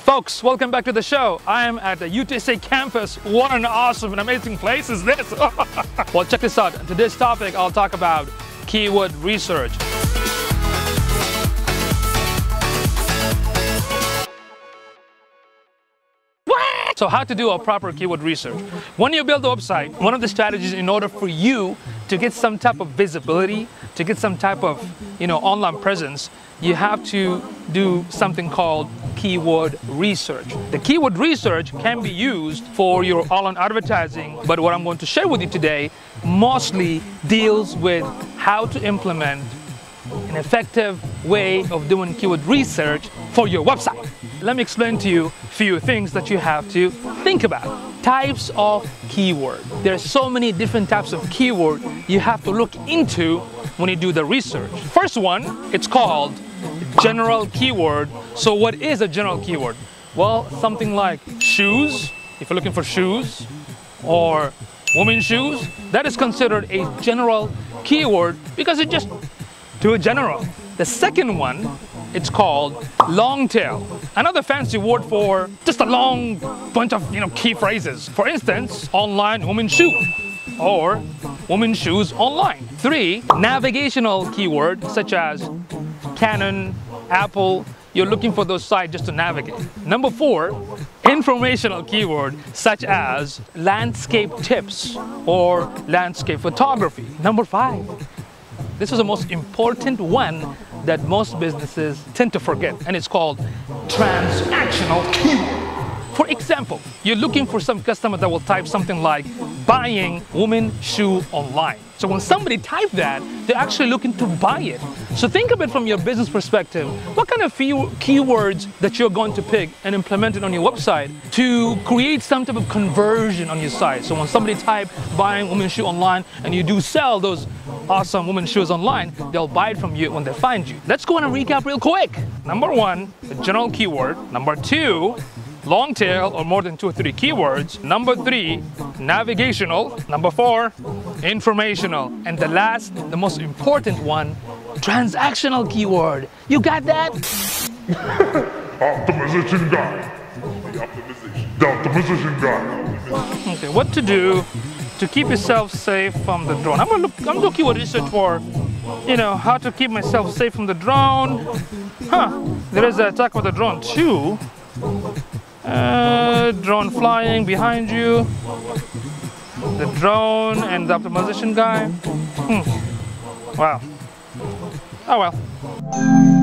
Folks, welcome back to the show. I am at the UTSA campus. What an awesome and amazing place is this? Well, check this out. Today's topic, I'll talk about keyword research. So how to do a proper keyword research. When you build a website, one of the strategies in order for you to get some type of visibility, to get some type of online presence, you have to do something called keyword research. The keyword research can be used for your online advertising, but what I'm going to share with you today mostly deals with how to implement an effective way of doing keyword research for your website. Let me explain to you a few things that you have to think about. Types of keyword. There are so many different types of keyword you have to look into when you do the research. First one, it's called general keyword. So what is a general keyword? Well, something like shoes, if you're looking for shoes, or women's shoes, that is considered a general keyword because it's just too general. The second one, it's called long tail. Another fancy word for just a long bunch of key phrases. For instance, online women's shoe or women's shoes online. 3, navigational keyword such as Canon, Apple. You're looking for those sites just to navigate. Number 4, informational keyword such as landscape tips or landscape photography. Number 5, this is the most important one that most businesses tend to forget, and it's called transactional keyword. For example, you're looking for some customer that will type something like buying women's shoe online. So when somebody types that, they're actually looking to buy it. So think of it from your business perspective. What kind of keywords that you're going to pick and implement it on your website to create some type of conversion on your site? So when somebody types buying women's shoe online and you do sell those awesome women's shoes online, they'll buy it from you when they find you. Let's go on and recap real quick. Number 1, the general keyword. Number 2, long tail or more than 2 or 3 keywords. Number 3, navigational. Number 4, informational. And the last, the most important one, transactional keyword. You got that? Optimization guy. The optimization guy. Okay, what to do to keep yourself safe from the drone. I'm doing keyword research for, how to keep myself safe from the drone. There is an attack with the drone too. Drone flying behind you. The drone and the optimization guy. Wow. Oh well.